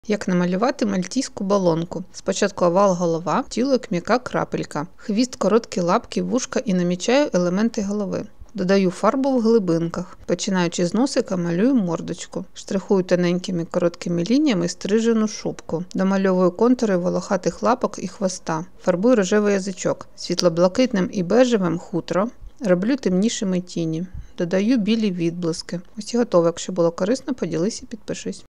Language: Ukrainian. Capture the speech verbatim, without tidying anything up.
Як намалювати мальтійську балонку. Спочатку овал голова, тіло як м'яка крапелька, хвіст, короткі лапки, вушка і намічаю елементи голови. Додаю фарбу в глибинках. Починаючи з носика, малюю мордочку. Штрихую тоненькими короткими лініями стрижену шубку. Домальовую контури волохатих лапок і хвоста. Фарбую рожевий язичок. Світло-блакитним і бежевим хутро. Роблю темнішими тіні. Додаю білі відблиски. Ось і готово. Якщо було корисно, поділися і підпишись.